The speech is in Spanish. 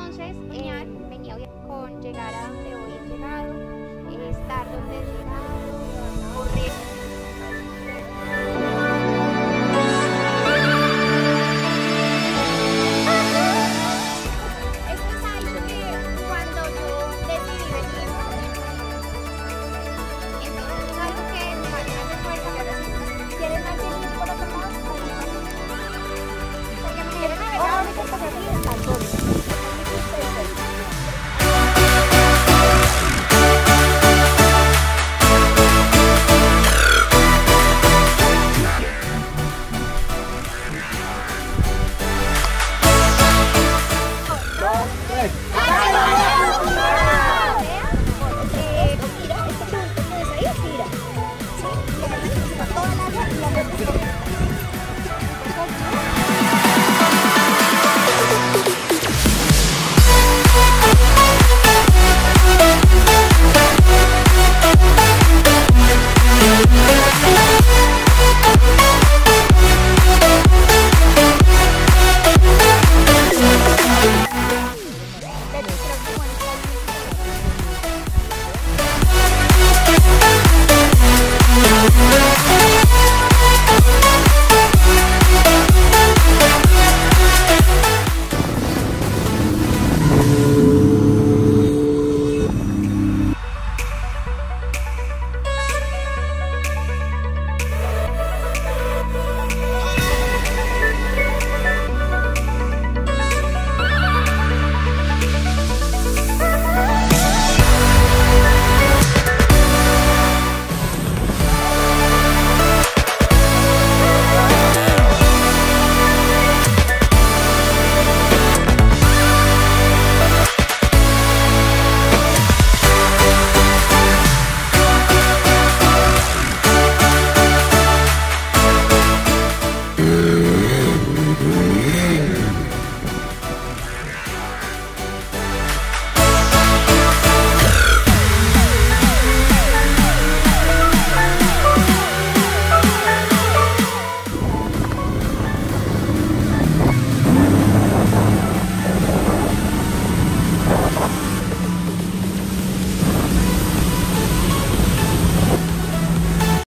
entonces venía con llegar a donde hoy he llegado, estar donde he llegado, correr. Esto es algo que cuando yo decidí venir, entonces es algo que de manera se puede cambiar así. ¿Quieren alguien ir por otro lado? Porque me quieren agregar.